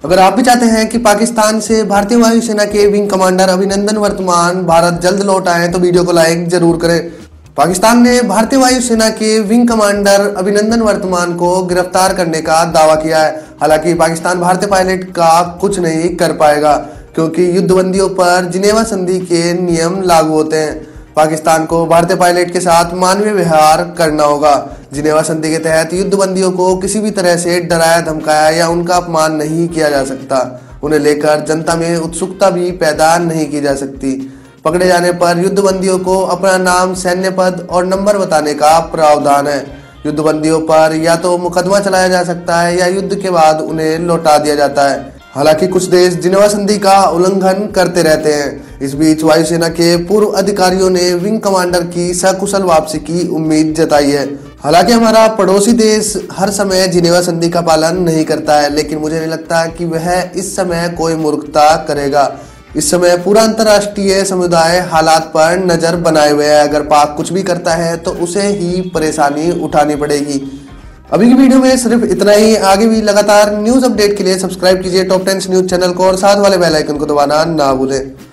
अगर आप भी चाहते हैं कि पाकिस्तान से भारतीय वायुसेना के विंग कमांडर अभिनंदन वर्तमान भारत जल्द लौट आए तो वीडियो को लाइक जरूर करें। पाकिस्तान ने भारतीय वायुसेना के विंग कमांडर अभिनंदन वर्तमान को गिरफ्तार करने का दावा किया है। हालांकि पाकिस्तान भारतीय पायलट का कुछ नहीं कर पाएगा क्योंकि युद्धबंदियों पर जिनेवा संधि के नियम लागू होते हैं। पाकिस्तान को भारतीय पायलट के साथ मानवीय व्यवहार करना होगा। जिनेवा संधि के तहत युद्धबंदियों को किसी भी तरह से डराया धमकाया या उनका अपमान नहीं किया जा सकता। उन्हें लेकर जनता में उत्सुकता भी पैदा नहीं की जा सकती। पकड़े जाने पर युद्धबंदियों को अपना नाम, सैन्य पद और नंबर बताने का प्रावधान है। युद्धबंदियों पर या तो मुकदमा चलाया जा सकता है या युद्ध के बाद उन्हें लौटा दिया जाता है। हालांकि कुछ देश जिनेवा संधि का उल्लंघन करते रहते हैं। इस बीच वायुसेना के पूर्व अधिकारियों ने विंग कमांडर की सकुशल वापसी की उम्मीद जताई है। हालांकि हमारा पड़ोसी देश हर समय जिनेवा संधि का पालन नहीं करता है, लेकिन मुझे नहीं लगता कि वह इस समय कोई मूर्खता करेगा। इस समय पूरा अंतर्राष्ट्रीय समुदाय हालात पर नजर बनाए हुए है। अगर पाक कुछ भी करता है तो उसे ही परेशानी उठानी पड़ेगी। अभी की वीडियो में सिर्फ इतना ही। आगे भी लगातार न्यूज अपडेट के लिए सब्सक्राइब कीजिए टॉप 10 न्यूज चैनल को और साथ वाले बेल आइकन को दबाना ना भूलें।